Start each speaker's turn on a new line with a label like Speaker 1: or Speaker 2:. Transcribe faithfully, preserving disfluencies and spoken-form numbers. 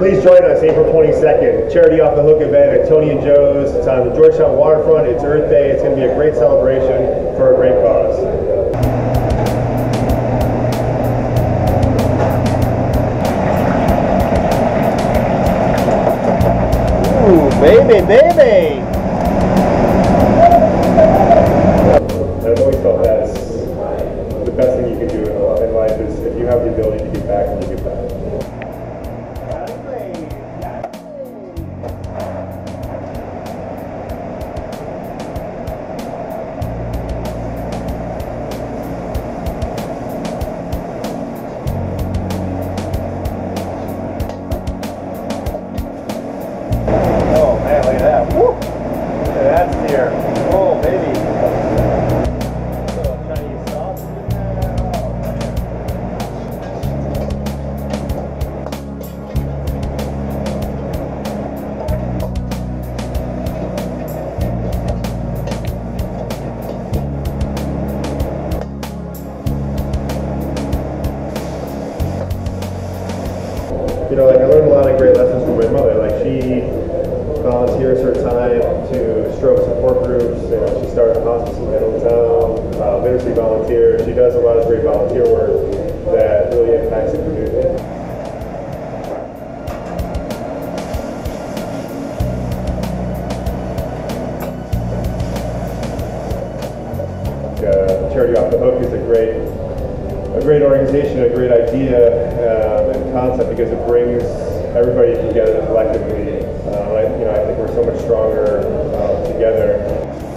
Speaker 1: Please join us April twenty-second, Charity Off the Hook event at Tony and Joe's. It's on the Georgetown waterfront. It's Earth Day. It's going to be a great celebration for a great cause.
Speaker 2: Ooh, baby, baby!
Speaker 1: I've always felt that's the best thing you can do in life is if you have the ability to give back, and you give back.
Speaker 2: Oh man, look at that. Woo! Look at that steer. Oh, baby. Little Chinese sauce in there. Oh, man.
Speaker 1: You know, like I learned a lot of great lessons from my mother. Like she volunteers her time to stroke support groups. You know, she started a hospice in my hometown, uh, literacy volunteer. She does a lot of great volunteer work that really impacts the community. Uh, Charity Off the Hook is a great, a great organization, a great idea um, and concept because it brings everybody together collectively. Uh, I, you know, I think we're so much stronger uh, together.